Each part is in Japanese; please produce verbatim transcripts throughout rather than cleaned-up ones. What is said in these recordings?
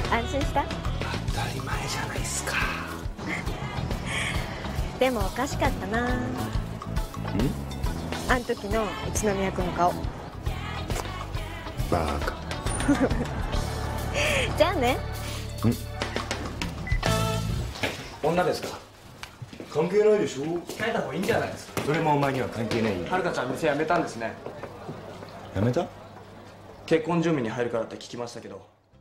安心した？ 当たり前じゃないっすか。 でもおかしかったな。ん？あん時の宇都宮君の顔。 バカ。 じゃあね。 女ですか？関係ないでしょ。控えた方がいいんじゃないですか。それもお前には関係ない。 はるかちゃん店辞めたんですね。 やめた？ 結婚準備に入るからって聞きましたけど。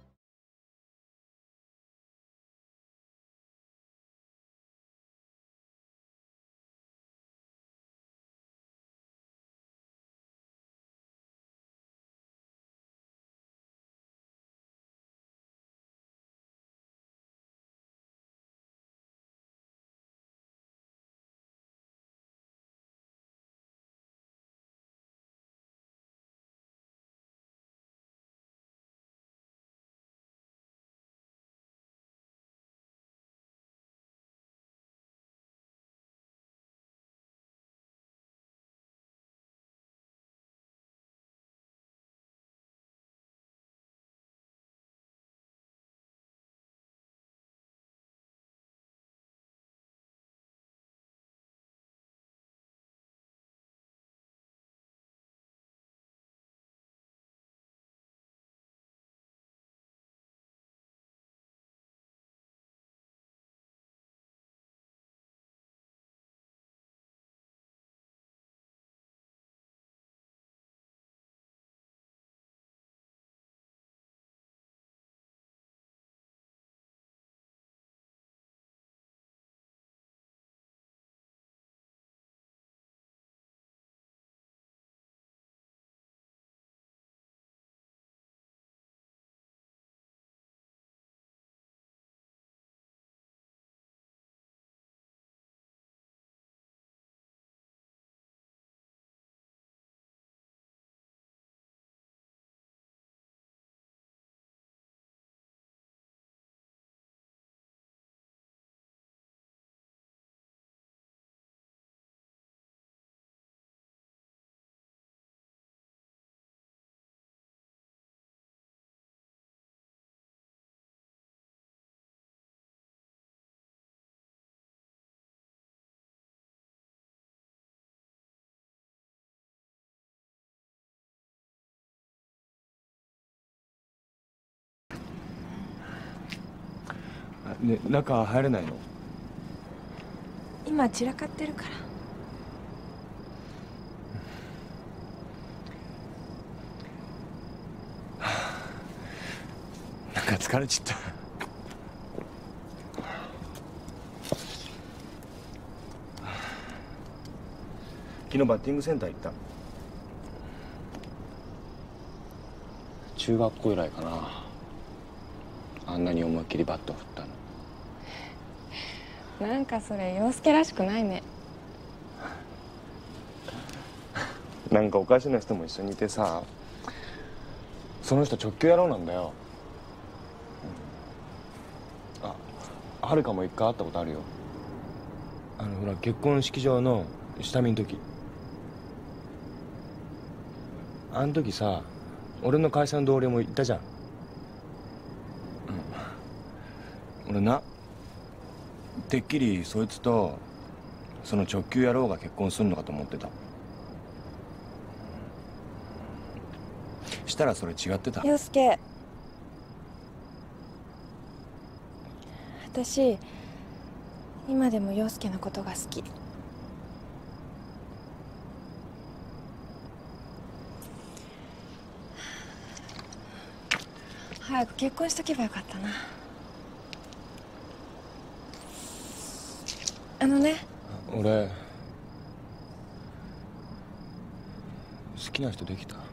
ね、中入れないの？ 今散らかってるから。 なんか疲れちった。昨日バッティングセンター行った。中学校以来かな、あんなに思いっきりバット振ったの。 なんかそれ陽介らしくないね。 なんかおかしな人も一緒にいてさ、その人直球野郎なんだよ。あ、はるかも一回会ったことあるよ。あのほら結婚式場の下見の時。あの時さ、俺の会社の同僚もいたじゃん。うん、俺な、てっきりそいつとその直球野郎が結婚するのかと思ってた。したらそれ違ってた。 陽介、私今でも陽介のことが好き。早く結婚しとけばよかったな。あのね、 俺好きな人できた。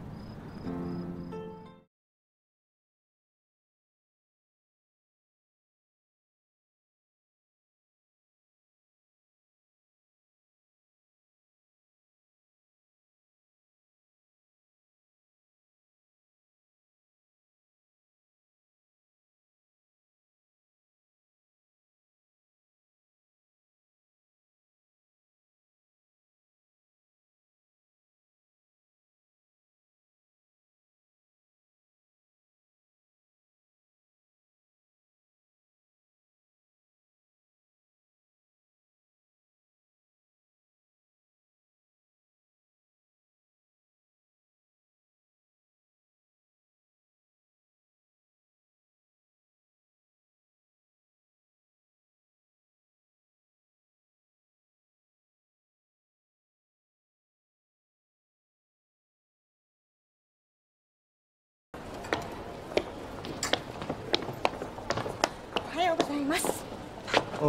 おはようございます。 お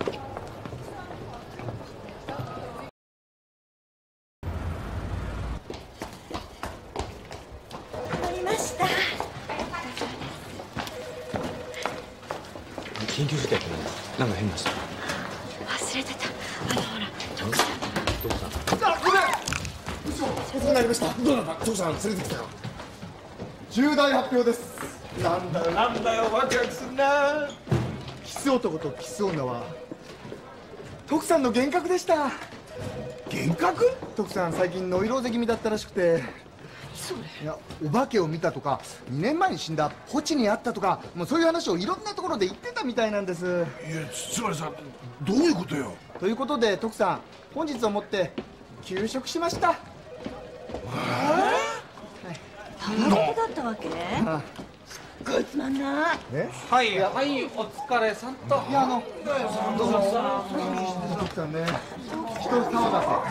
戻りました。 緊急事態って何なんか変な人。 忘れてた。あのほら徳さん。 徳さん。 あ、ごめん。嘘。遅くなりました。どうなんだ。徳さん連れてきたよ。重大発表です。なんだよなんだよ、ワクワクすんな。キス男とキス女は徳さんの幻覚でした。幻覚？徳さん最近ノイローゼ気味だったらしくて。 それ。 いや、お化けを見たとかにねんまえに死んだポチに会ったとか、もうそういう話をいろんなところで言ってたみたいなんです。 いや、つまりさ、どういうことよ。 ということで徳さん、本日をもって休職しました。 タバコだったわけ？ あすっごいつまんない。 え？ はいはいお疲れさんと。 いや、あのどうも徳さんね、人騒が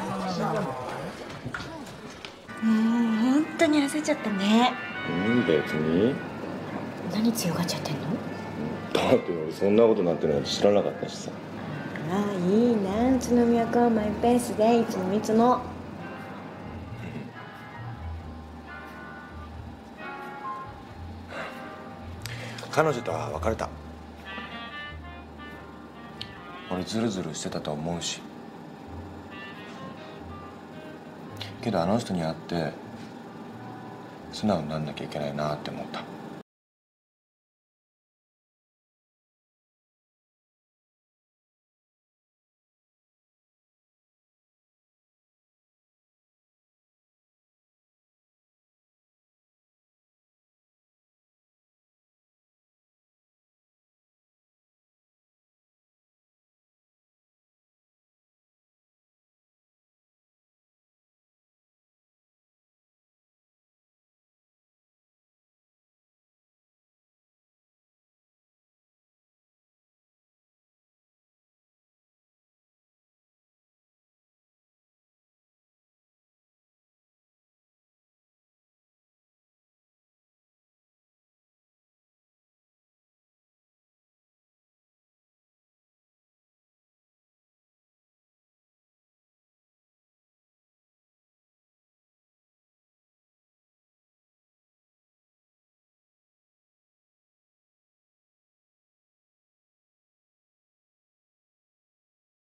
せ。 もう本当に焦っちゃったね。 うん別に。 何強がっちゃってんの？ だって俺そんなことなってるなんて知らなかったしさ。 ああいいな、宇都宮君マイペースでいつもいつも。 彼女とは別れた。俺ズルズルしてたと思うし、けどあの人に会って素直になんなきゃいけないなって思った。